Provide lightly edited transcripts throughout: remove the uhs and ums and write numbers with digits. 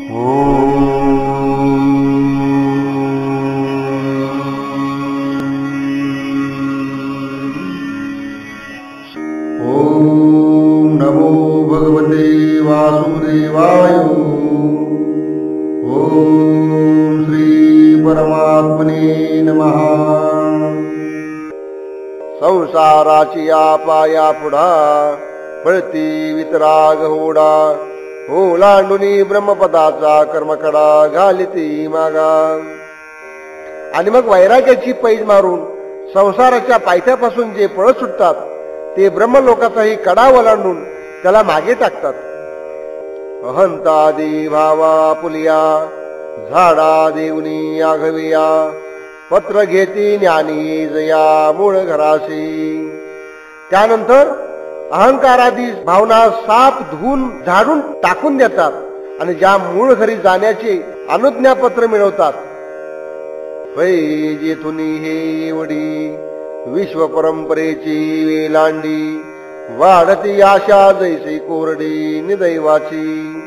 ओम नमो भगवते वासुदेवाय। ओम श्री परमात्मने नमः। संसाराची या पाया पुढा पळती वितराग होडा, ओलांडुनी ब्रह्मपदाचा कर्मकडा घालिती मागा। आणि मग वैराग्याची पैज मारून संसाराच्या पायथ्यापासून जे पळत सुटतात ते ब्रह्मलोकाचाही कडा ओलांडून त्याला मागे टाकतात। अहंतादी भावा पुलिया झाडा देवनी आघविया, पत्र घेती ज्ञानी जया मूळ घराशी। त्यानंतर अहंकारादी भावना साप धुवून झाडून टाकून देतात आणि ज्या मूळ घरी जाण्याचे अनुज्ञापत्र मिळवतात। वै जेथुनी हे एवढी विश्व परंपरेची वेलांडी, वाढती आशा जैसी कोरडी निदैवाची।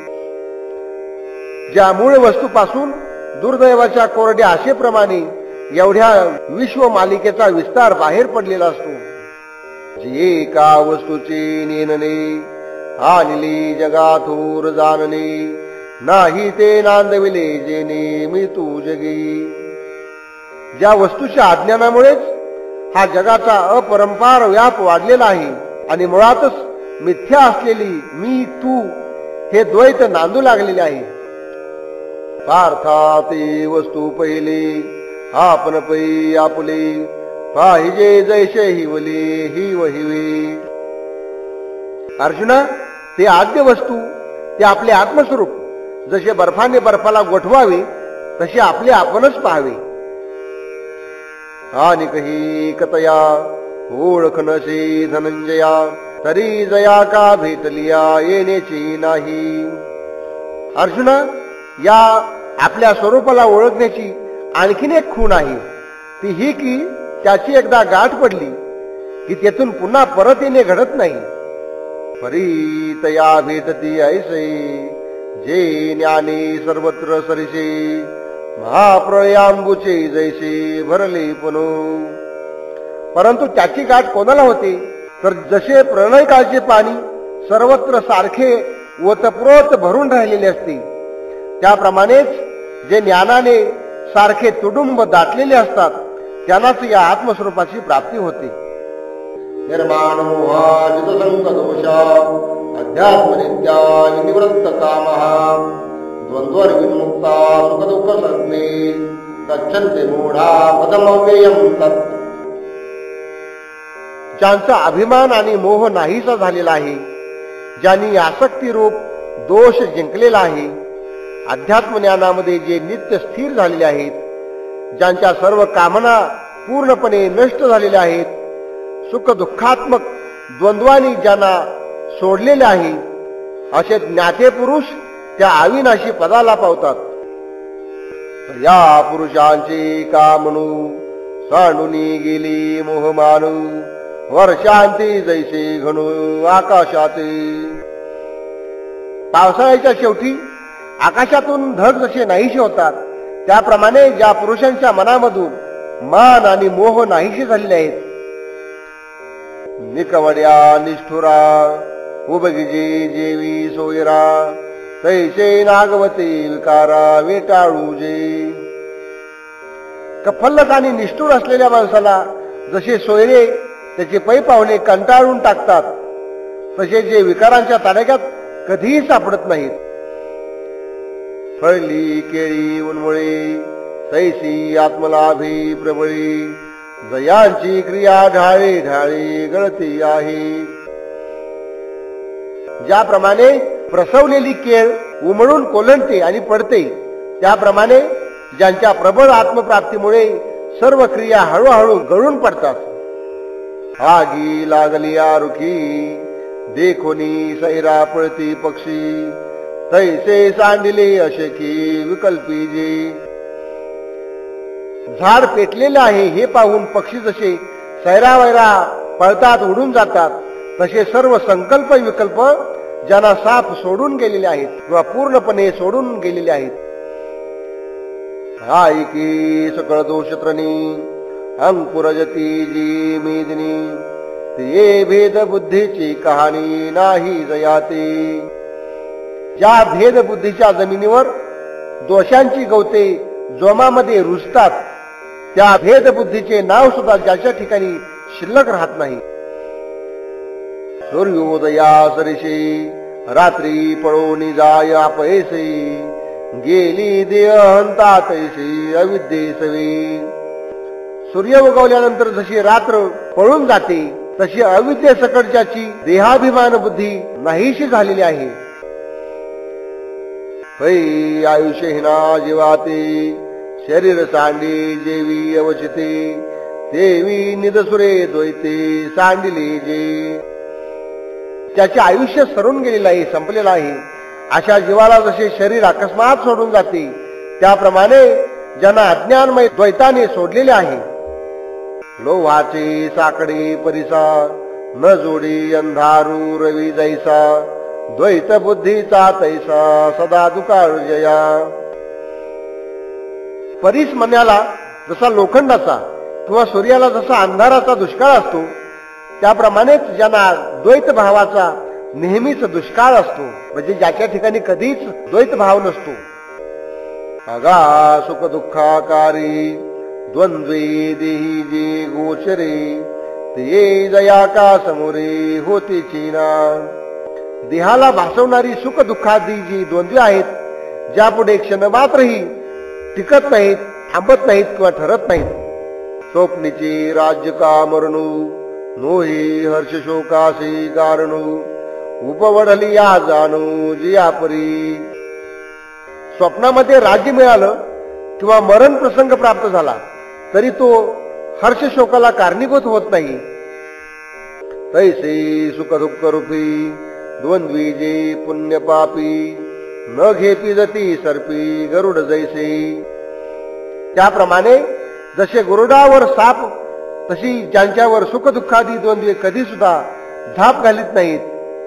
ज्या मूळ वस्तूपासून दुर्दैवाच्या कोरड्या आशेप्रमाणे एवढ्या विश्व मालिकेचा विस्तार बाहेर पडलेला असतो। जी एका वस्तूचे नेनने आणली जगाथोर जाणणे, नाही ते नांदविले जेने मी तू जगी। ज्या वस्तूच्या अज्ञानामुळेच हा जगाचा अपरंपार व्याप वाढलेला आहे आणि मुळातच मिथ्या असलेली मी तू हे द्वैत नांदू लागलेले आहे। पार्था ते वस्तू पहिले आपण पै आपुले, पाहिजे जैसे हिवले ही वहिवे। अर्जुना, ते आद्य वस्तू ते आपले आत्मस्वरूप जसे बर्फाने बर्फाला गोठवावे तसे आपले आपणच पाहावे। आणि कही कतया ओळख नसे धनंजया, तरी जया का भेटलिया येण्याची नाही। अर्जुना, या आपल्या स्वरूपाला ओळखण्याची आणखीन एक खूण आहे, ती ही की त्याची एकदा गाठ पडली की तेथून पुन्हा परत येणे घडत नाही। परी तया भेटती ऐसे, जे ज्ञाने सर्वत्र सरिसे, महाप्रयांबुचे जैसे भरले पुनो। परंतु त्याची गाठ कोणाला होते तर जसे प्रणय काळचे पाणी सर्वत्र सारखे ओतप्रोत भरून राहिलेले असते, त्याप्रमाणेच जे ज्ञानाने सारखे तुडुंब दाटलेले असतात त्यांनाच या आत्मस्वरूपाची प्राप्ती होते। निर्माण मोहाजित संग दोषा, अध्यात्म नित्या निवृत्त कामहा, द्वंद्वर विमुक्ता सुख दुःख संज्ञे, गच्छन्ते मूढा पदमव्ययं तत्। ज्यांचा अभिमान आणि मोह नाहीसा झालेला आहे, ज्यांनी आसक्ती रूप दोष जिंकलेला आहे, अध्यात्म ज्ञानामध्ये जे नित्य स्थिर झालेले आहेत, ज्यांच्या सर्व कामना पूर्णपणे नष्ट झालेल्या आहेत, सुख दुःखात्मक द्वंद्वानी ज्यांना सोडलेले आहे, असे ज्ञाते पुरुष त्या अविनाशी पदाला पावतात। या पुरुषांची कामनू सांडूनी गेली मोहमानू, वर्षांती जैसे घणू आकाशाते। पावसाळ्याच्या शेवटी आकाशातून ढग जसे नाहीसे होतात, त्याप्रमाणे ज्या पुरुषांच्या मनामधून मान आणि मोह नाहीसे झालेले आहेत, निकवड्या निष्ठुरा उबगिजे जेवी सोयरा, तैसे नागवते विकारा वेटाळू जे। कफल्लक आणि निष्ठुर असलेल्या माणसाला जसे सोयरे त्याचे पै पावले कंटाळून टाकतात, तसे जे विकारांच्या ताडक्यात कधीही सापडत नाहीत। फळली केळी उन्मळे तैसी आत्मलाभी प्रबळी, जयांची क्रिया ढाळे ढाळे गळती आहे। ज्याप्रमाणे प्रसवलेली केळ उमळून कोलंडते आणि पडते, त्याप्रमाणे ज्यांच्या प्रबळ आत्मप्राप्तीमुळे सर्व क्रिया हळूहळू गळून पडतात। आगी लागली आरुखी देखोनी सैरा पळती पक्षी, तैसे सांडिले अशेकी विकल्पी जे। झाड पेटलेले आहे हे पाहून पक्षी जसे सैरावैरा पळतात उडून जातात, तसे सर्व संकल्प विकल्प ज्यांना साप सोडून गेलेले आहेत किंवा पूर्णपणे सोडून गेलेले आहेत. ऐकी सकळ दोषत्रणी अंकुरजती जी मेदिनी, ते भेद बुद्धीची कहाणी नाही जयाते. ज्या भेद बुद्धीच्या जमिनीवर दोषांची गवते जोमामध्ये रुजतात, त्या भेद बुद्धीचे नाव सुद्धा ज्याच्या ठिकाणी शिल्लक राहत नाही. सूर्योदया सरिषे रात्री पळोनी जाय अपयसे, गेली देहंता तैसे अविद्ये सवे. सूर्य उगवल्यानंतर जशी रात्र पळून जाते, तशी अविद्ये सकटच्याची देहाभिमान बुद्धी नाहीशी झालेली आहे. पै आयुष्यहीना जीवाते, शरीर सांडी जेवी अवचिते, देवी निदसुरे द्वैते सांडिले जे. त्याचे आयुष्य सरून गेलेलं आहे, संपलेलं आहे. अशा जीवाला जसे शरीर अकस्मात सोडून जाते, त्याप्रमाणे ज्यांना अज्ञानमय द्वैताने सोडलेले आहे. लोहाचे साकडे परिसा, न जोडी अंधारू रवी जैसा, द्वैत बुद्धीचा तैसा सदा दुकाळ जया. परीस मन्याला जसा लोखंडाचा किंवा सूर्याला जसा अंधाराचा दुष्काळ असतो, त्याप्रमाणेच ज्यांना द्वैत भावाचा नेहमीच दुष्काळ असतो, म्हणजे ज्याच्या ठिकाणी कधीच द्वैत भाव नसतो. अगा सुख दुःखाकारी द्वंद्वे देही जे गोचरे, ते जया का समोरे होते चीना. देहाला भासवणारी सुख दुःखादी जी द्वंद्वे आहेत, ज्यापुढे क्षण मात्रही टिकत नाहीत, थांबत नाहीत किंवा ठरत नाहीत. स्वप्नीचे राज्य का मरणू, नोही हर्ष शोकासी गारणू, उपवडली या जाणू जियापरी. स्वप्नामध्ये राज्य मिळालं किंवा मरण प्रसंग प्राप्त झाला तरी तो हर्ष शोकाला कारणीभूत होत नाही. तैसे सुख दुःख रूपी द्वंद्वी जे पुण्य पापी, न घेपी जती सर्पी गरुड जैसे. त्याप्रमाणे जसे गरुडावर साप, तशी ज्यांच्यावर सुख दुःखादी द्वंद्वे कधी सुद्धा झाप घालीत नाहीत.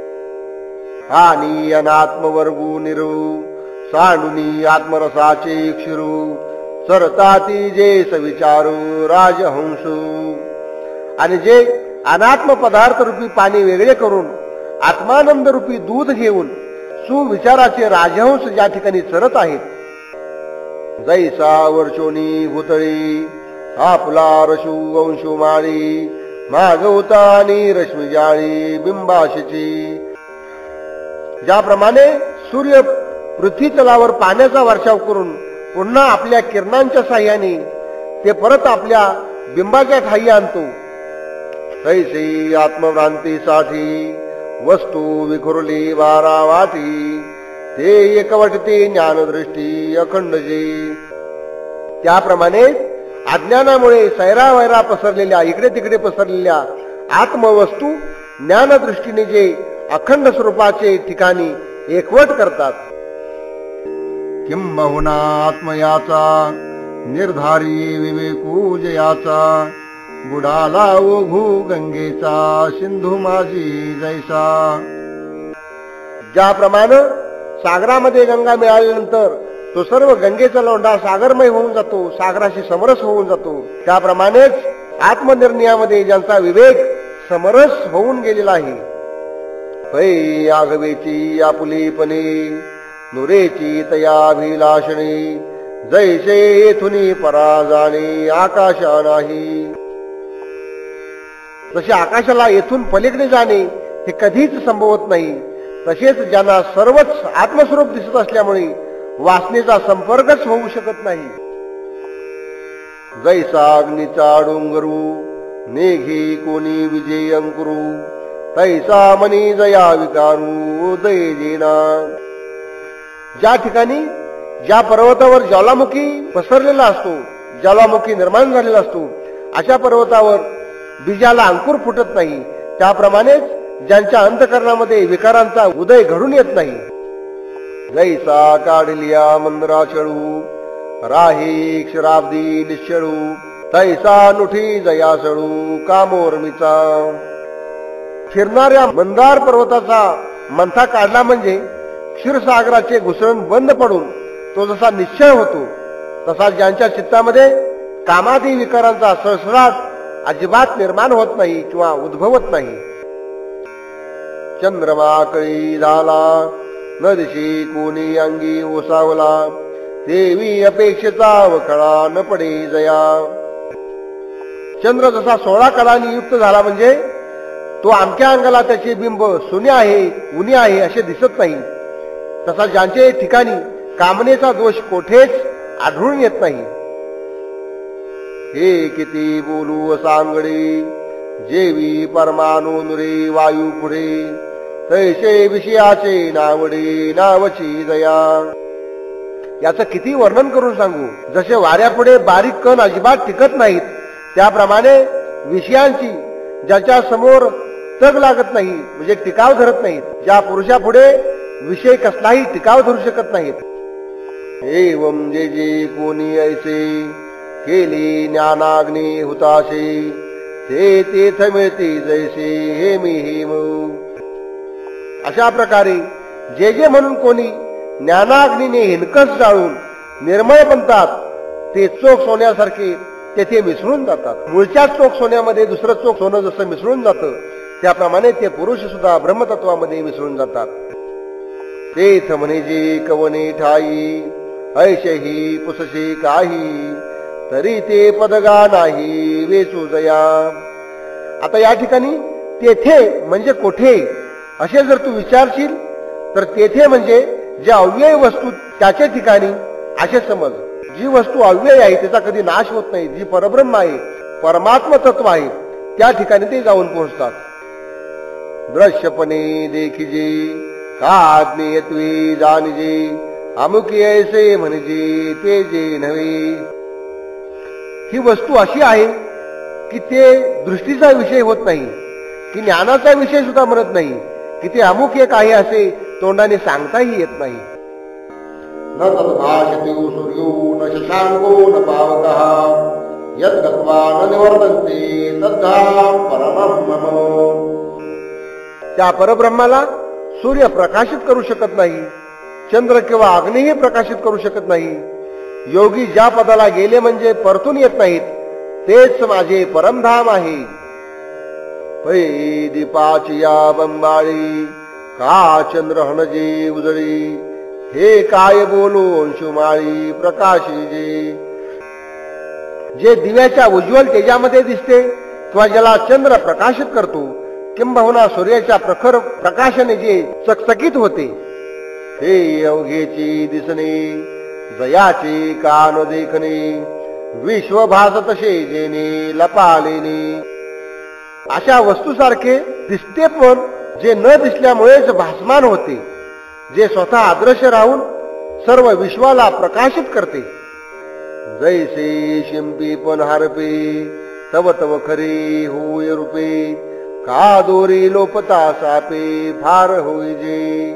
आणि अनात्मवर्गू निरू, सांडुनी आत्मरसाचे क्षिरू, सरताती जे सविचारू राजहंसू. आणि जे अनात्म पदार्थ रूपी पाणी वेगळे करून आत्मानंद रूपी दूध घेऊन सुविचाराचे राजहंस ज्या ठिकाणी चरत आहेत. जैसा वर्षोनी भूतळी, आपला रशू वंशू माळी, मागवता आणि रश्मी जाळी बिंबाशीची. ज्याप्रमाणे सूर्य पृथ्वी तलावर पाण्याचा वर्षाव करून पुन्हा आपल्या किरणांच्या साह्याने ते परत आपल्या बिंबाच्या ठाई आणतो, तैसे आत्मभ्रांतीसाठी वस्तू विखुरली वारा वाटी, ते एकवटते ज्ञानदृष्टी अखंड जे. त्याप्रमाणे अज्ञानामुळे सैरावैरा पसरलेल्या, इकडे तिकडे पसरलेल्या आत्मवस्तू ज्ञानदृष्टीने जे अखंड स्वरूपाचे ठिकाणी एकवट करतात. किंबहुना आत्मयाचा निर्धारी विवेकू जयाचा, बुडाला ओघू गंगेचा सिंधू माझी जैसा. ज्याप्रमाणे सागरामध्ये गंगा मिळाल्यानंतर तो सर्व गंगेचा लोंढा सागरमय होऊन जातो, सागराशी समरस होऊन जातो, त्याप्रमाणेच आत्मनिर्णयामध्ये ज्यांचा विवेक समरस होऊन गेलेला आहे. पै आगवेची आपुलीपणे, नुरेची तयाभिलाषणे, जैसे येथुनी पराजाणे आकाशा नाही. जसे आकाशाला येथून पलीकडे जाणे हे कधीच संभवत नाही, तसेच ज्यांना सर्वच आत्मस्वरूप दिसत असल्यामुळे वासनेचा संपर्कच होऊ शकत नाही. जैसा अग्नीचा डोंगरू, नेघे कोणी विजय अंकुरू, तैसा मनी जया विकारू उदय जेना. ज्या ठिकाणी ज्या पर्वतावर ज्वालामुखी पसरलेला असतो, ज्वालामुखी निर्माण झालेला असतो, अशा पर्वतावर बीजाला अंकुर फुटत नाही, त्याप्रमाणेच ज्यांच्या अंतःकरणामध्ये विकारांचा उदय घडून येत नाही. जैसा काढलिया मंदराचळू, राही क्षराब्दी निश्चळू, तैसा नुठी जयासळू कामोर्मीचा. फिरणाऱ्या मंदार पर्वताचा मंथा काढला म्हणजे क्षीरसागराचे घुसळण बंद पडून तो जसा निश्चय होतो, तसा ज्यांच्या चित्तामध्ये कामादी विकारांचा सळसळाट अजिबात निर्माण होत नाही किंवा उद्भवत नाही. चंद्रमा कळी झाला न दिशी कोणी अंगी ओसावला, देवी अपेक्षेचा वखळा न पडे जया. चंद्र जसा 16 कलांनी युक्त झाला म्हणजे तो आमक्या अंगाला त्याचे बिंब सुने आहे उनी आहे असे दिसत नाही, तसा ज्यांचे ठिकाणी कामनेचा दोष कोठेच आढळून येत नाही. हे किती बोलू सांगडे, जेवी परमाणू नुरे वायू पुढे, तैसे विषयाचे नावडे नावची दया. याचं किती वर्णन करून सांगू. जसे वाऱ्यापुढे बारीक कण अजिबात टिकत नाहीत, त्याप्रमाणे विषयांची ज्याच्या समोर तग लागत नाही म्हणजे टिकाव धरत नाहीत, ज्या पुरुषापुढे विषय कसलाही टिकाव धरू शकत नाहीत. एवं जे जे कोणी ऐसे केली ज्ञानाग्नी हुताशे, ते तेथ मिळते जैसे हे मी हेम. अशा प्रकारे जे जे म्हणून कोणी ज्ञानाग्नीने हिणकस जाळून निर्मळ बनतात, ते चोख सोन्यासारखे तेथे मिसळून जातात. मूळच्या चोख सोन्यामध्ये दुसरं चोख सोनं जसं मिसळून जातं, त्याप्रमाणे ते पुरुष सुद्धा ब्रह्मतत्वामध्ये मिसळून जातात. तेथ म्हणे जे कवने ठाई, ऐशही पुसशी काही, तरी ते पदगा नाही वेचू जया. आता या ठिकाणी तेथे म्हणजे कोठे असे जर तू विचारशील तर तेथे म्हणजे जे अव्यय वस्तू त्याच्या ठिकाणी असे समज. जी वस्तू अव्यय आहे त्याचा कधी नाश होत नाही, जी परब्रह्म आहे परमात्म तत्व आहे त्या ठिकाणी ते जाऊन पोहोचतात. दृश्यपणे देखिजे काज्ञेयत्वे जाणजे, अमुकी ऐसे म्हणजे ते जे नव्हे. ही वस्तू अशी आहे की ते दृष्टीचा विषय होत नाही, की ज्ञानाचा विषय सुद्धा म्हणत नाही, की ते अमुक एक आहे असे तोंडाने सांगताही येत नाही. न तद्भाषते सूर्यो न शशांको न पावकः, यत् गत्वा न निवर्तन्ते तद्धाम परमं मम. त्या परब्रह्माला सूर्य प्रकाशित करू शकत नाही, चंद्र किंवा अग्नीही प्रकाशित करू शकत नाही. योगी ज्या पदाला गेले म्हणजे परतून येत नाहीत, तेच माझे परमधाम आहे. पै दीपाची या बंबाळी, का चंद्र हणजे उजळी, हे काय बोलू अंशुमाळी प्रकाशी जे. जे दिव्याच्या उज्ज्वल तेजामध्ये दिसते किंवा ज्याला चंद्र प्रकाशित करतो, किंबहुना सूर्याच्या प्रखर प्रकाशाने जे चकचकीत होते, हे अवघेची दिसणे जयाचे कान देखणे, विश्व भासत तसे जेने लपालेने. अशा वस्तूसारखे दिसते पण जे न दिसल्यामुळेच भासमान होते, जे स्वतः अदृश्य राहून सर्व विश्वाला प्रकाशित करते. जैसे शिंपी पण हरपे, तव तव खरे होय रूपे, का दोरी लोपता सापे फार होई जे.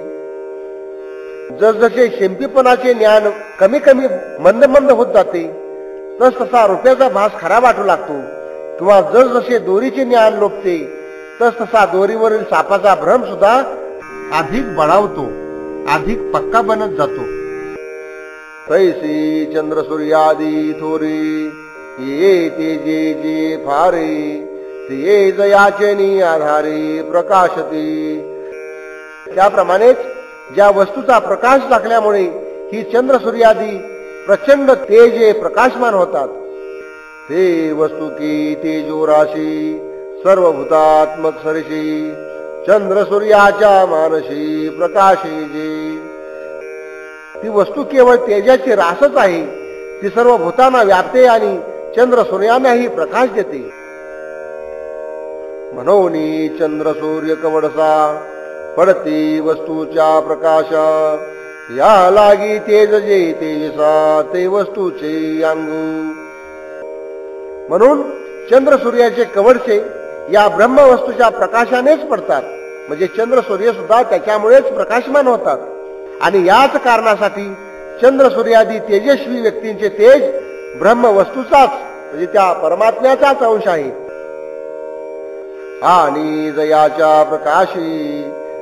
जसजसे शिंपीपणाचे ज्ञान कमी कमी मंद मंद होत जाते, तस तसा रुपयाचा भास खरा वाटू लागतो. किंवा जसजसे दोरीचे ज्ञान लोपते, तस तसा दोरीवरील सापाचा भ्रम सुद्धा अधिक बळावतो, अधिक पक्का बनत जातो. तैसी चंद्र सूर्यादी थोरे, ये ते जे जे फारे, ते जयाचे आधारे प्रकाशते. त्याप्रमाणेच ज्या वस्तूचा प्रकाश टाकल्यामुळे ही चंद्र सूर्यादी प्रचंड तेजे प्रकाशमान होतात, ते वस्तू की तेजो राशी सर्वभूतात्मक सरशी, चंद्र सूर्याच्या मानसी प्रकाशी जे. ती वस्तू केवळ तेजाची रासच आहे, ती सर्व भूतांना व्यापते आणि चंद्र सूर्यांनाही प्रकाश देते. म्हणून चंद्र सूर्य कवडसा, पडती वस्तूच्या प्रकाशा, या लागी तेज जे तेजसा ते वस्तूचे अंगू. म्हणून चंद्र सूर्याचे कवडसे या ब्रह्म वस्तूच्या प्रकाशानेच पडतात, म्हणजे चंद्र सूर्य सुद्धा त्याच्यामुळेच प्रकाशमान होतात. आणि याच कारणासाठी चंद्र सूर्यादी तेजस्वी व्यक्तींचे तेज ब्रह्म वस्तूचाच म्हणजे त्या परमात्म्याचाच अंश आहे. आणि जयाच्या प्रकाशी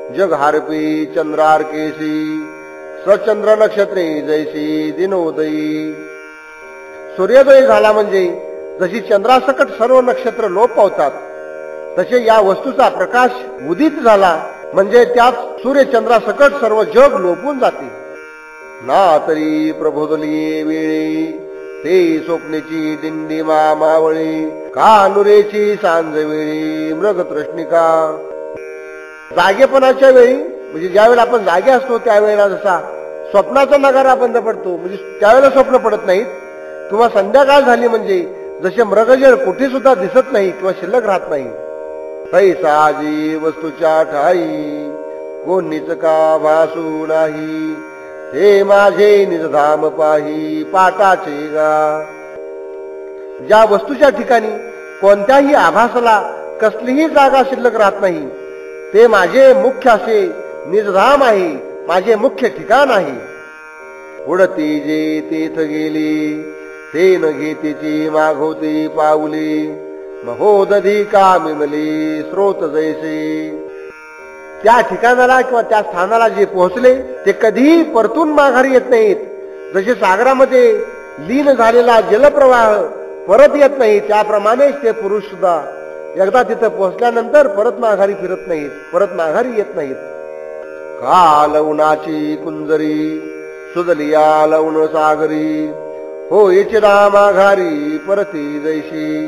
जग हारपी चंद्रार्केशी सचंद्र नक्षत्रे जैसी दिनोदयी. सूर्योदय झाला म्हणजे जशी चंद्रासकट सर्व नक्षत्र लोप पावतात तसे या वस्तूचा प्रकाश उदित झाला म्हणजे त्यात सूर्यचंद्रासकट सर्व जग लोपून जाते. ना तरी प्रबोधली वेळी ते स्वप्नेची दिंडीमा मावळी का नुरेची सांज वेळी मृग तृष्णिका. जागेपणाच्या वेळी म्हणजे ज्यावेळेला आपण जागे असतो त्यावेळेला जसा स्वप्नाचा नगारा बंद पडतो म्हणजे त्यावेळेला स्वप्न पडत नाहीत किंवा संध्याकाळ झाली म्हणजे जसे मृगजळ कुठे सुद्धा दिसत नाही किंवा शिल्लक राहत नाही. तैसा जी वस्तूच्या ठाई कोणीच का भासू नाही हे माझे निजधाम पाही पाटाचे गा. ज्या वस्तूच्या ठिकाणी कोणत्याही आभासाला कसलीही जागा शिल्लक राहत नाही ते माझे मुख्य असे निजधाम आहे, माझे मुख्य ठिकाण आहे. उडती जे तेथ गेली ते न घेतीची मागवती पाऊली महोदधी का मिमली स्रोत जैसे. त्या ठिकाणाला किंवा त्या स्थानाला जे पोहोचले ते कधीही परतून माघारी येत नाहीत. जसे सागरामध्ये लीन झालेला जलप्रवाह परत येत नाही त्याप्रमाणेच ते पुरुष सुद्धा एकदा तिथं पोहोचल्यानंतर परत माघारी फिरत नाहीत, परत माघारी येत नाहीत. काल उन्हाची कुंजरी सुजलिया लवण सागरी हो इचिरा माघारी परती जैशी.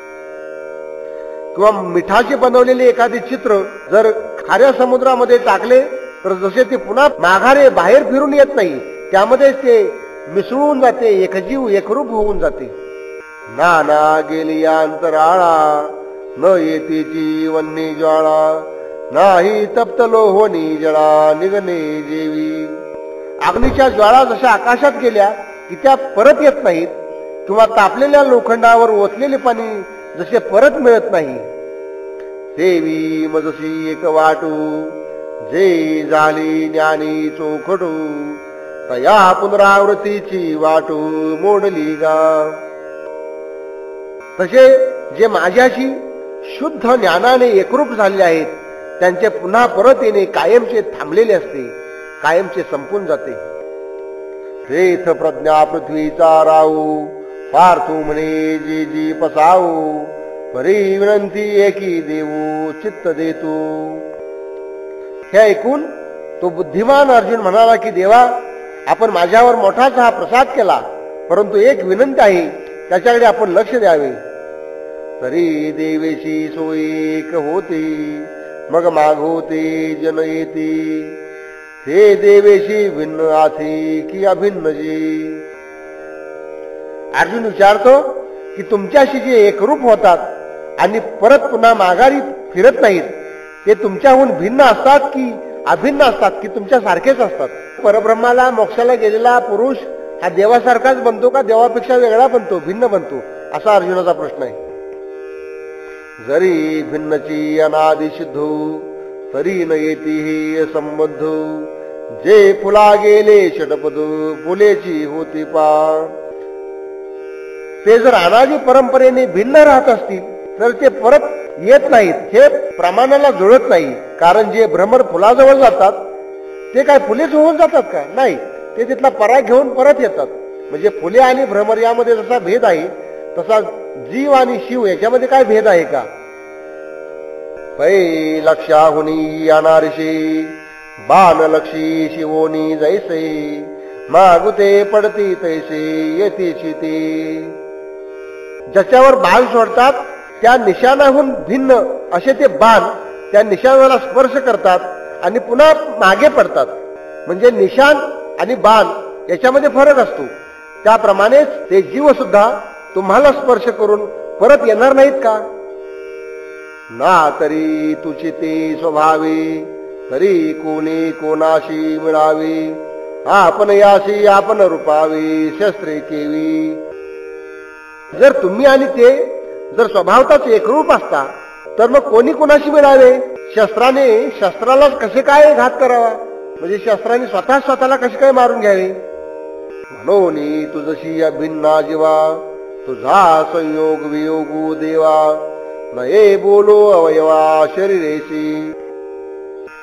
किंवा मिठाचे बनवलेले एखादे चित्र जर खाऱ्या समुद्रामध्ये टाकले तर जसे ते पुन्हा माघारे बाहेर फिरून येत नाही त्यामध्ये ते मिसळून जाते, एकजीव एकरूप होऊन जाते. नाना गेली अंतराळा न येतीची वन्नी ज्वाळा नाही तप्त लोहोनी जळा निगणे जेवी. अग्नीच्या ज्वाळा जशा आकाशात गेल्या की त्या परत येत नाहीत किंवा तापलेल्या लोखंडावर ओतलेले पाणी जसे परत मिळत नाही. देवी मजसी एक वाटू जे झाली ज्ञानी चोखटू तया पुनरावृत्तीची वाटू मोडली गा. तसे जे माझ्याशी शुद्ध ज्ञानाने एकरूप झालेले आहेत त्यांचे पुन्हा परत येणे कायमचे थांबलेले असते, कायमचे संपून जाते. तेथ प्रज्ञा पृथ्वीचा राहू पार्थू म्हणे जी जी पसाऊ परी विनंती एकी देऊ चित्त देतो. हे ऐकून तो बुद्धिमान अर्जुन म्हणाला की देवा आपण माझ्यावर मोठाच हा प्रसाद केला परंतु एक विनंती आहे त्याच्याकडे आपण लक्ष द्यावे. तरी देवेशी सोयीक होती मग मागवते जन येती हे देवेशी भिन्न आथी की अभिन्न जी. अर्जुन विचारतो की तुमच्याशी जे एकरूप होतात आणि परत पुन्हा माघारी फिरत नाहीत ते तुमच्याहून भिन्न असतात की अभिन्न असतात की तुमच्या सारखेच असतात. परब्रह्माला मोक्षाला गेलेला पुरुष हा देवासारखाच बनतो का देवापेक्षा वेगळा बनतो, भिन्न बनतो, असा अर्जुनाचा प्रश्न आहे. जरी भिन्नची अनादि सिद्धू तरी न येती हे संबद्ध जे फुला गेले षटपदू फुलेची होती पा. ते जर अनादि परंपरेने भिन्न राहत असतील तर ते परत येत नाहीत, हे प्रमाणाला जुळत नाही. कारण जे भ्रमर फुलाजवळ जातात ते काय फुलेच होऊन जातात का? नाही, ते तिथला पराग घेऊन परत येतात. म्हणजे फुले आणि भ्रमर यामध्ये जसा भेद आहे तसा जीव आणि शिव याच्यामध्ये काय भेद आहे का? पै लक्षाहुनी येणारशी बाण लक्षी शिवोनी जैसे मागुते पडती तैसे येतीची ते. ज्याच्यावर बाण सोडतात त्या निशाणाहून भिन्न असे ते बाण त्या निशाणाला स्पर्श करतात आणि पुन्हा मागे पडतात. म्हणजे निशाण आणि बाण याच्यामध्ये फरक असतो. त्याप्रमाणेच ते जीव सुद्धा तुम्हाला स्पर्श करून परत येणार नाहीत का? ना तरी तुची ते स्वभावी तरी कोणी कोणाशी मिळावी आपण याशी आपण रूपावी शस्त्रे केवी. जर तुम्ही आणि ते जर स्वभावताच एकरूप असता तर मग कोणी कोणाशी मिळावे? शस्त्राने शस्त्राला कसे काय घात करावा? म्हणजे शस्त्राने स्वतःला कसे काय मारून घ्यावे? म्हणून तुझशी अभिन्ना जीवा तुझा संयोग वियोगू देवा नये बोलो अवयवा शरीरेशी.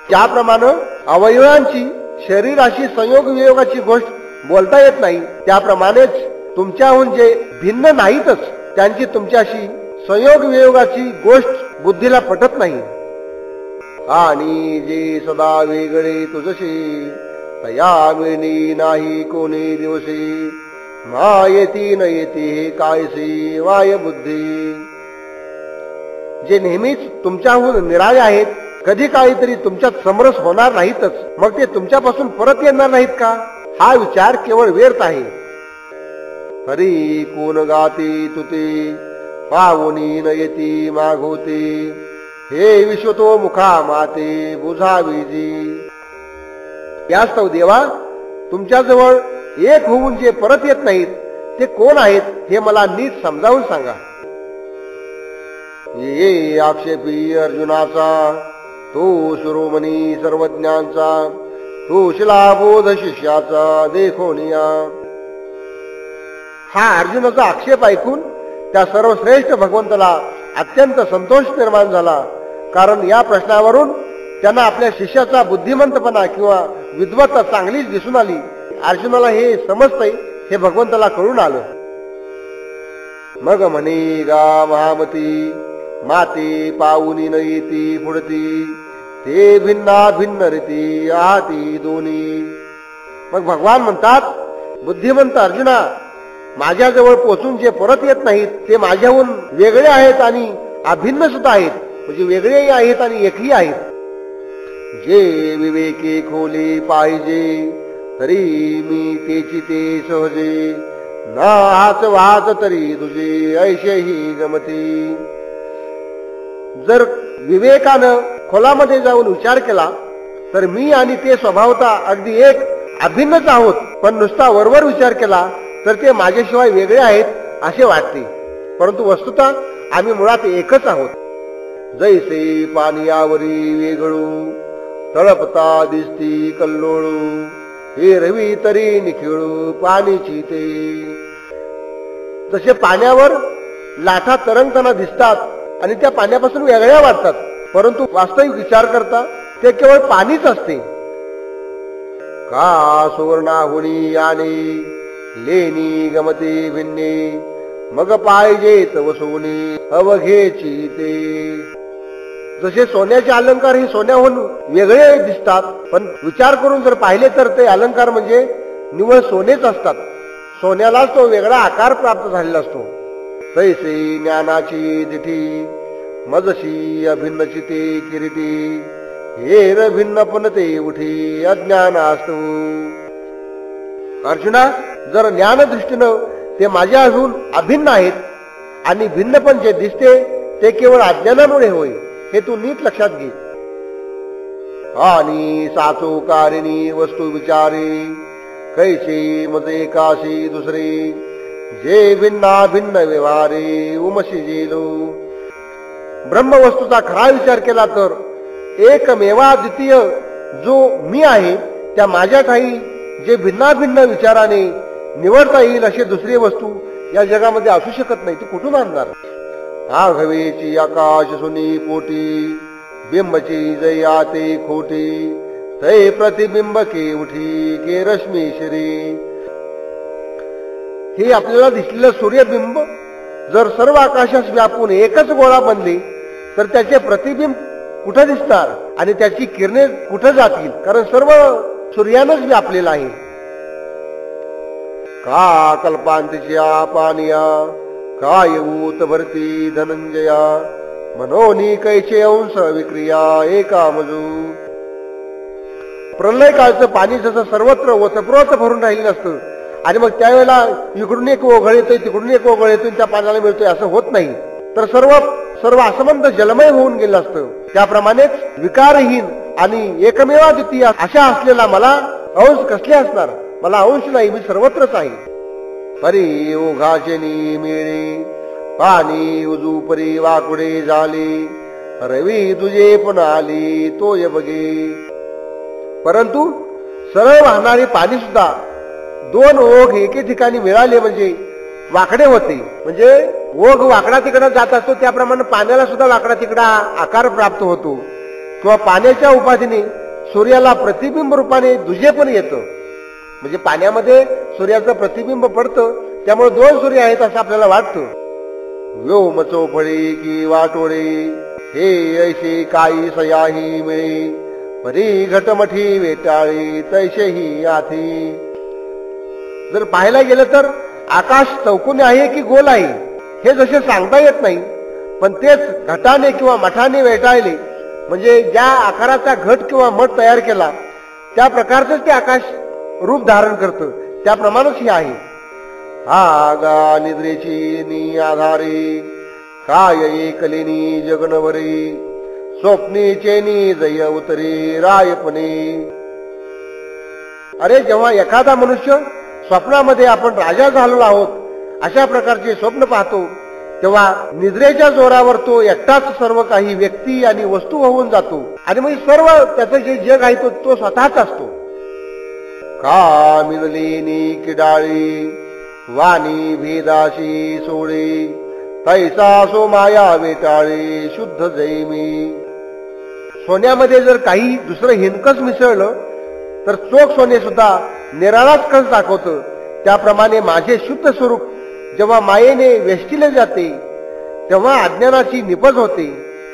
ज्याप्रमाणे अवयवांची शरीराशी संयोग वियोगाची गोष्ट बोलता येत नाही, त्याप्रमाणेच तुमच्याहून जे भिन्न नाहीतच त्यांची तुमच्याशी संयोग वियोगाची गोष्ट बुद्धीला पटत नाही. आणि जे सदा वेगळे तुझशी तया मिळणी नाही कोणी दिवशी मायेती न येते कायसे वाय बुद्धी. जे नेहमीच तुमच्याहून निराळे आहेत, कधी काहीतरी तुमच्यात समरस होणार नाहीतच, मग ते तुमच्यापासून परत येणार नाहीत का? हा विचार केवळ व्यर्थ आहे. हरी कोण गाते तुते पावनी न येती मागवते हे विश्वतो मुखा माते बुझावीजी. यास्तव देवा, तुमच्याजवळ एक होऊन जे परत येत नाहीत ते कोण आहेत हे मला नीट समजावून सांगा. ये आक्षेपी अर्जुनाचा तो शिरोमणी सर्वज्ञांचा तो शिलाबोध शिष्याचा देखोनिया. हा अर्जुनाचा आक्षेप ऐकून त्या सर्वश्रेष्ठ भगवंताला अत्यंत संतोष निर्माण झाला, कारण या प्रश्नावरून त्यांना आपल्या शिष्याचा बुद्धिमंतपणा किंवा विद्वत्ता चांगलीच दिसून आली. अर्जुनाला हे समजतंय हे भगवंताला कळून आलं. मग म्हणे गा महामती माते पाऊनी न येती पुढती ते भिन्ना भिन्न रीती आहाती दोन्ही. मग भगवान म्हणतात, बुद्धिमंत अर्जुना, माझ्याजवळ पोचून जे परत येत नाहीत ते माझ्याहून वेगळे आहेत आणि अभिन्न सुद्धा आहेत, म्हणजे वेगळेही आहेत आणि एकही आहेत. जे विवेके खोले पाहिजे तरी मी तेची ते सहजे ना हाच वाच तरी तुझे ऐशेही गमती. जर विवेकानं खोलामध्ये जाऊन विचार केला तर मी आणि ते स्वभावता अगदी एक अभिन्नच आहोत, पण नुसता वरवर विचार केला तर ते माझ्याशिवाय वेगळे आहेत असे वाटते, परंतु वस्तुतः आम्ही मुळात एकच आहोत. जैसे पानियावरी वेगळू तळपता दिसती कल्लोळू हे रवी तरी निखिळू पाणीची ते. जसे पाण्यावर लाटा तरंगताना दिसतात आणि त्या पाण्यापासून वेगळ्या वाटतात, परंतु वास्तविक विचार करता ते केवळ पाणीच असते. का सुवर्णाहुनी याने लेनी गमते भिन्ने मग पाहिजेत वसुनी अवघेची ते. जसे सोन्याचे अलंकार हे सोन्याहून वेगळे दिसतात, पण विचार करून जर पाहिले तर ते अलंकार म्हणजे निव्वळ सोनेच असतात. सोन्यालाच तो वेगळा आकार प्राप्त झालेला असतो. तैसे ज्ञानाची दिठी मजशी अभिन्नची ते किरीटी हेर भिन्न पण ते उठी अज्ञान असतो. अर्जुना, जर ज्ञान दृष्टीनं ते माझ्याहून अभिन्न आहेत आणि भिन्न पण जे दिसते ते केवळ अज्ञानामुळे होय, हे तू नीट लक्षात घे. आणि साचो कारिणी वस्तू विचारे कैसे मजे काशी दुसरे जे भिन्ना भिन्न व्यवहारे उमशी जेलो. ब्रह्मवस्तूचा खरा विचार केला तर एकमेवा द्वितीय जो मी आहे त्या माझ्या ठाई जे भिन्ना भिन्न विचाराने निवडता येईल असे दुसरी वस्तू या जगामध्ये असू शकत नाही. ती कुठून आणणार? आघवेची आकाश सुनी पोटी बिंबची जया ते खोटी तै प्रतिबिंब के उठी के रश्मी श्री. हे आपल्याला दिसलेलं सूर्यबिंब जर सर्व आकाशास व्यापून एकच गोळा बनले तर त्याचे प्रतिबिंब कुठे दिसणार आणि त्याची किरणे कुठे जातील, कारण सर्व सूर्यानच व्यापलेला आहे. का कल्पांतिच्या पानिया काय ऊत भरती धनंजया मनोनी कैचे अंश विक्रिया एका मजू. प्रलय काळचं पाणी जसं सर्वत्र ओतप्रोत भरून राहिलं असतं आणि मग त्यावेळेला इकडून एक ओघळ येतोय तिकडून एक ओघळ येतोय त्या पाण्याला मिळतोय असं होत नाही, तर सर्व असंबंध जलमय होऊन गेलं असतं. त्याप्रमाणेच विकारहीन आणि एकमेवा द्वितीय अशा असलेला मला अंश कसले असणार? मला अंश नाही, मी सर्वत्रच आहे. परी ओघाचे मिळे पाणी उजू परी वाकुडे झाले रवी तुझे पण आली तोय बघे. परंतु सरळ वाहणारे पाणी सुद्धा दोन ओघ एके ठिकाणी मिळाले म्हणजे वाकडे होते. म्हणजे ओघ वाकडा तिकडे जात असतो त्याप्रमाणे पाण्याला सुद्धा वाकडा तिकडा आकार प्राप्त होतो. किंवा पाण्याच्या उपाधीने सूर्याला प्रतिबिंब रूपाने दुजे पण येतं. म्हणजे पाण्यामध्ये सूर्याचं प्रतिबिंब पडतं, त्यामुळे दोन सूर्य आहेत असं आपल्याला वाटतं. व्योम चौफळे की वाटोळे हे ऐसे काही सयाही मिळे, परी घटमठी वेटाळे तैसेही आथे. जर पाहायला गेलं तर आकाश चौकोनी आहे की गोल आहे हे जसे सांगता येत नाही, पण तेच घटाने किंवा मठाने वेटाळले म्हणजे ज्या आकाराचा घट किंवा मठ तयार केला त्या प्रकारच ते आकाश रूप धारण करतं, त्याप्रमाणेच हे आहे. हा गा निद्रेची नी आधारे काय एकलेनी जगनवरे, स्वप्नीचे नी जय उतरे रायपणे. अरे जेव्हा एखादा मनुष्य स्वप्नामध्ये आपण राजा झालेलो आहोत अशा प्रकारचे स्वप्न पाहतो, तेव्हा निद्रेच्या जोरावर तो एकटाच सर्व काही व्यक्ती आणि वस्तू होऊन जातो आणि मग सर्व त्याचं जे जग आहे तो स्वतःच असतो. का मिळलेनी किडाळी वाणी भेदाशी सोडे, तैसा सो माया वेटाळे शुद्ध जैमी. सोन्यामध्ये जर काही दुसरं हिनकस मिसळलं तर चोख सोने सुद्धा निराळाच कस दाखवतं, त्याप्रमाणे माझे शुद्ध स्वरूप जेव्हा मायेने वेष्टिले जाते तेव्हा अज्ञानाची निपज होते.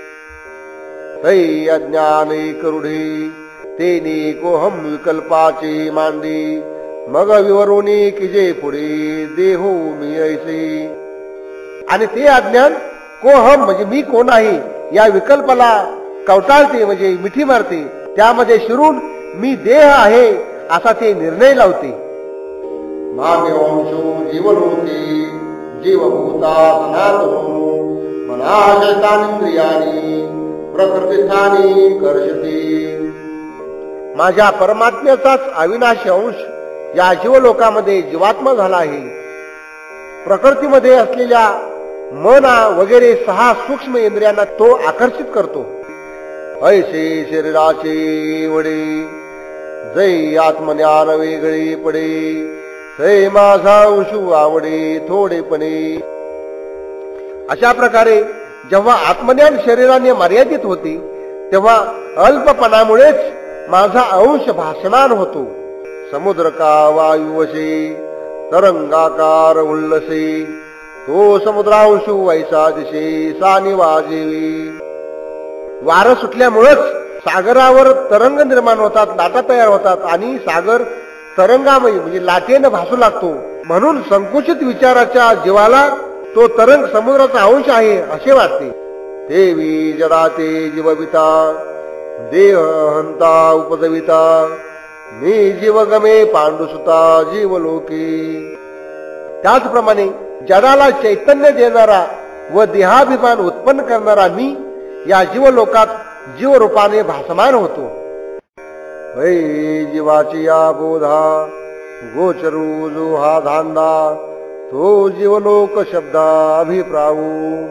तै अज्ञान करुढे तेने कोहम विकल्पाचे मांडे, मग विवरोनी किजे पुढे देहो मी ऐसे. आणि ते अज्ञान कोहम म्हणजे मी कोण आहे या विकल्पाला कवटाळते म्हणजे मिठी मारते, त्यामध्ये शिरून मी देह आहे असा ते निर्णय लावते. मान्यवंशो जीवलोके जीवभूता सनातनो, मनाशतानिंद्रियानी प्रकृतिस्थानी कर्षते. माझ्या परमात्म्याचाच अविनाशी अंश या जीवलोकामध्ये जीवात्मा झाला आहे. प्रकृतीमध्ये असलेल्या मन वगैरे 6 सूक्ष्म इंद्रियांना तो आकर्षित करतो. ऐसे शरीराचे वडे जै आत्मज्ञान वेगळे पडे, तै माझा अंशू आवडे थोडेपणे. अशा प्रकारे जेव्हा आत्मज्ञान शरीराने मर्यादित होते तेव्हा अल्पपणामुळेच माझा अंश भासमान होतो. समुद्र का वायुवशे तरंगाकार उल्लसे, तो समुद्रांशू वैसा दिशे सानी वाजेवी. वारं सुटल्यामुळेच सागरावर तरंग निर्माण होतात, लाटा तयार होतात आणि सागर तरंगामयी म्हणजे लाटेनं भासू लागतो. म्हणून संकुचित विचाराच्या जीवाला तो तरंग समुद्राचा अंश आहे असे वाटते. देवी जडाते जीवविता देह हंता उपजविता, मी जीवगमे पांडुसुता जीवलोकी. त्याचप्रमाणे जडाला चैतन्य देणारा व देहाभिमान उत्पन्न करणारा मी या जीवलोकात जीवरूपाने भासमान होतो. वै जीवाची या बोधा गोचरू जो हा धांदा, तो जीवलोक शब्दा अभिप्रावू.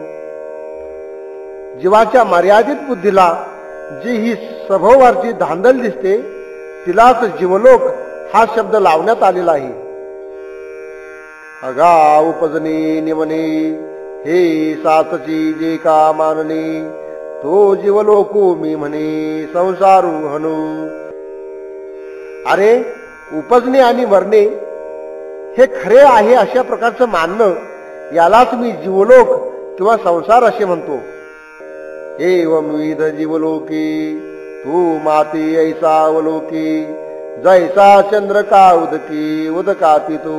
जीवाच्या मर्यादित बुद्धीला जी ही सभोवारची धांदल दिसते तिलाच जीवलोक हा शब्द लावण्यात आलेला आहे. अगा उपजने निमने हे सातची जे का मानणे, तो जीवलोको मी म्हणे संसारू हनु. अरे उपजणे आणि मरणे हे खरे आहे अशा प्रकारचं मानणं यालाच मी जीवलोक किंवा संसार असे म्हणतो. एवं विविध जीवलोकी तू माती ऐसा अवलोकी, जैसा चंद्र का उदकी उदकाती तू.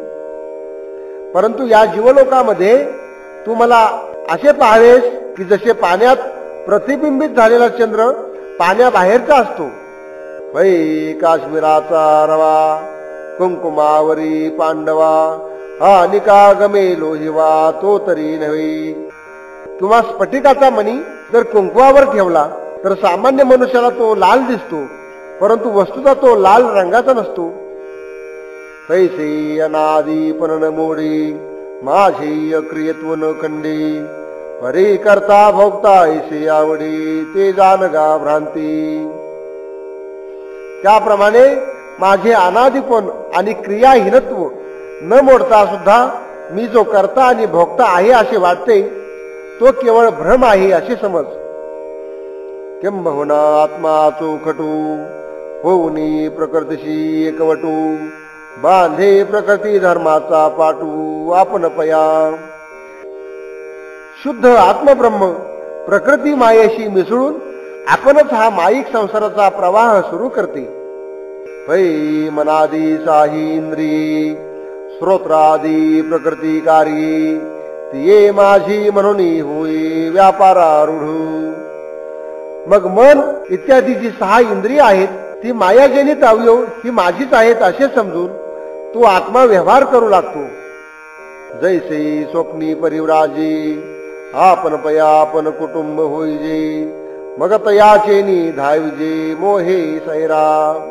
परंतु या जीवलोकामध्ये तू मला असे पाहावेस की जसे पाण्यात प्रतिबिंबित झालेला चंद्र पाण्याबाहेरचा असतो. वै काश्मीराचा रवा कुंकुमावरी पांडवा, हा निका गमे लोहिवा तो तरी नव्हे. किंवा स्फटिकाचा मणी जर कुंकवावर ठेवला तर सामान्य मनुष्याला तो लाल दिसतो, परंतु वस्तुता तो लाल रंगाचा नसतो. तैसे अनादी पण मोडी माझे अक्रियत्व न खंडी, परी करता भोगता ऐसे आवडी ते जानगा भ्रांती. त्याप्रमाणे माझे अनादिपण आणि क्रियाहीनत्व न मोडता सुद्धा मी जो करता आणि भोगता आहे असे वाटते तो केवळ भ्रम आहे असे समज. किंबहुना आत्मा चोखटू होऊनी प्रकृतीशी एकवटू बांधे प्रकृती धर्माचा पाटू आपण पया. शुद्ध आत्मब्रह्म प्रकृती मायेशी मिसळून आपणच हा माईक संसाराचा प्रवाह सुरू करते. पै मनादी साही इंद्रिये श्रोत्रादी प्रकृतिकारी तिये माझी म्हणून होई व्यापारारूढ. मग मन इत्यादी जी 6 इंद्रिय आहेत ती मायाजनित अवयव ही माझीच आहेत असे समजून तो आत्मा व्यवहार करू लागतो. जैसे स्वप्नी परिव्राजे आपण पया आपण कुटुंब होईजे मग तयाचेनी धाविजे मोहे सैरा.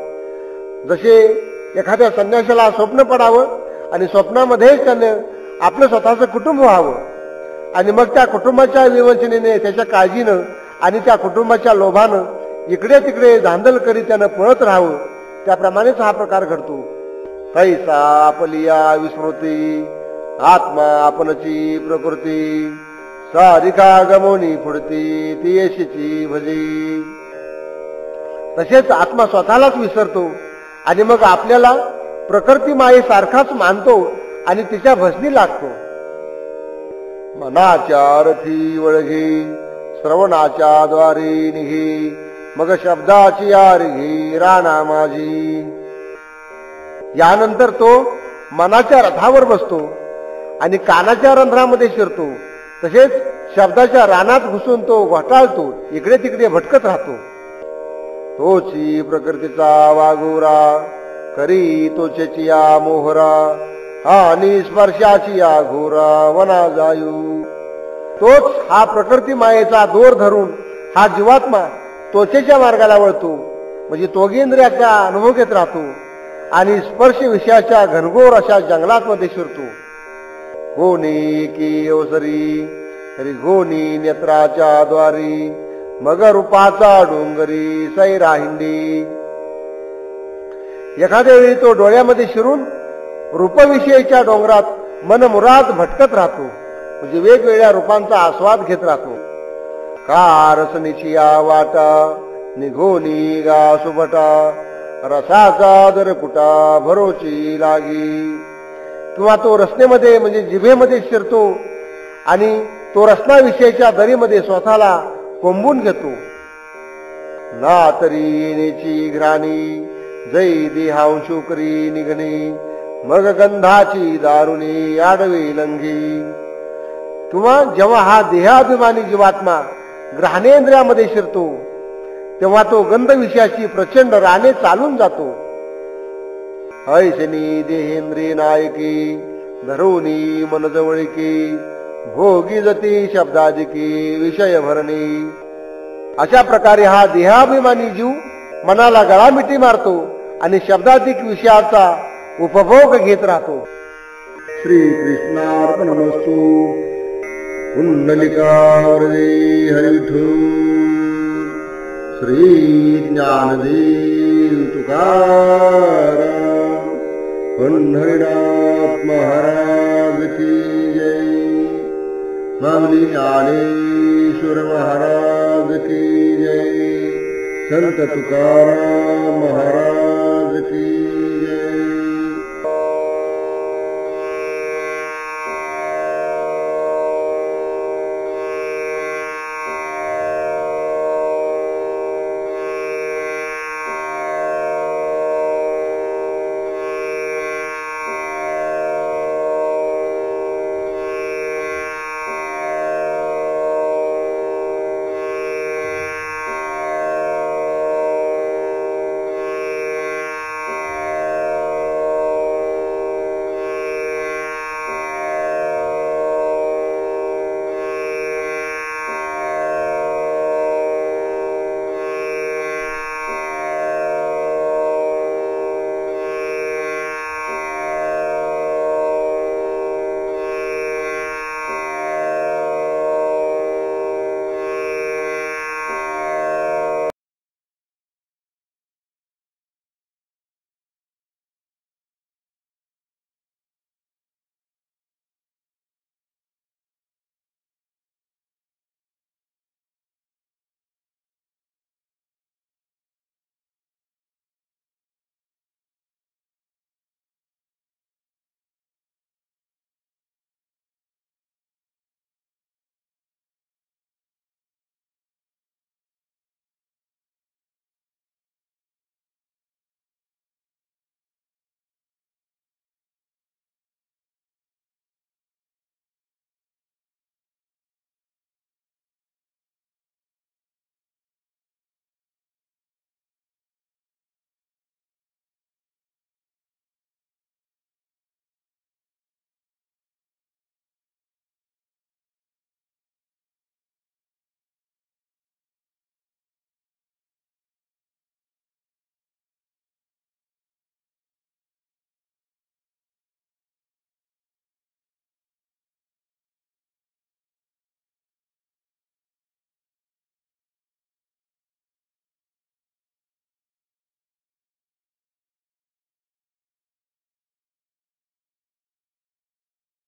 जसे एखाद्या संन्याशाला स्वप्न पडावं आणि स्वप्नामध्येच त्यानं आपलं स्वतःचं कुटुंब व्हावं आणि मग त्या कुटुंबाच्या विवंचनेने त्याच्या काळजीनं आणि त्या कुटुंबाच्या लोभानं इकडे तिकडे धांदल करीत त्यानं पळत राहावं त्याप्रमाणेच हा प्रकार घडतो. तैसा आपलिया विस्मृती आत्मा आपणची प्रकृती सारिका गमोनी फुडती ती यशीची भजी. तसेच आत्मा स्वतःलाच विसरतो आणि मग आपल्याला प्रकृती मायेसारखाच मानतो आणि तिच्या भजनी लागतो. मनाच्या अर्थी वळघे श्रवणाच्या द्वारे निघे मग शब्दाची आरघे राणा माझी. यानंतर तो मनाच्या रथावर बसतो आणि कानाच्या रंध्रामध्ये शिरतो. तसेच शब्दाच्या रानात घुसून तो घोटाळतो इकडे तिकडे भटकत राहतो. तोची प्रकृतीचा वागोरा करी तोचेची या मोहरा आणि स्पर्शाची या घोरा वना जायू. तोच हा प्रकृती मायेचा दोर धरून हा जीवात्मा त्वचेच्या मार्गाला वळतो म्हणजे तोगेंद्रियाचा अनुभव घेत राहतो आणि स्पर्श विषयाच्या घनघोर अशा जंगलात मध्ये शिरतो. कोणी की अवसरी तरी गोनी नेत्राच्या द्वारी मग रूपाचा डोंगरी सैरा हिंडी. एखाद्या वेळी तो डोळ्यामध्ये शिरून रूपविषयीच्या डोंगरात मनमुराद भटकत राहतो म्हणजे वेगवेगळ्या रूपांचा आस्वाद घेत राहतो. का रसनीची या वाटा निघोनी गा सुभटा रसाचा दरकुटा भरोची लागी. किंवा तो रसनेमध्ये म्हणजे जिभेमध्ये शिरतो आणि तो रसनाविषयीच्या दरीमध्ये स्वतःला कोंबून घेतो. ना तरी येण्याची घ्राणी जै देहांशुकरी निघणे मग गंधाची दारुणी आडवी लंघी. किंवा जेव्हा हा देहाभिमानी जीवात्मा ग्रहणेंद्रियामध्ये शिरतो तेव्हा तो गंध विषयाची प्रचंड राणे चालून जातो. ऐशनी देहेंद्रिय नायकी धरुनी मनजवळकी भोगी जती शब्दादिकी विषय भरणी. अशा प्रकारे हा देहाभिमानी जीव मनाला गळामिटी मारतो आणि शब्दाधिक विषयाचा उपभोग घेत राहतो. श्री कृष्णार्पणमस्तु. कुंडलिकावरदे हरिविठ्ठल. श्री ज्ञानदेव तुकाराम पंढरीनाथ महाराज की जय. माऊली ज्ञानेश्वर महाराज की जय. संत तुकाराम महाराज की